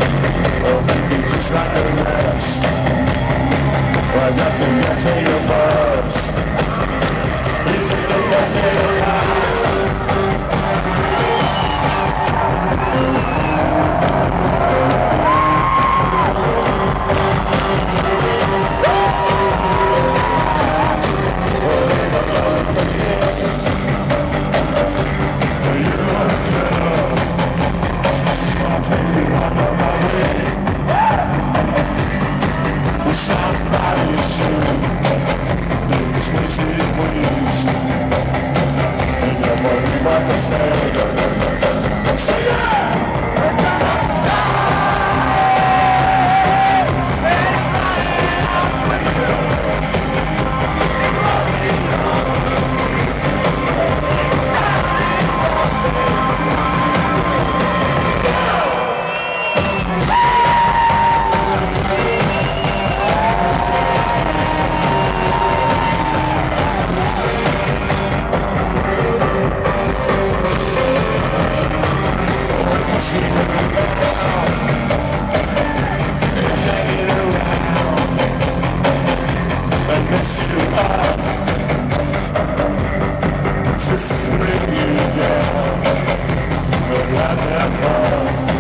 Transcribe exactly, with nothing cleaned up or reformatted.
Or maybe just like the rest. I got to get to your first. It's just a passing of time. Somebody should make this wasted waste. And nobody but the same. Say yeah! Mess you up, just bring you down, but not that far.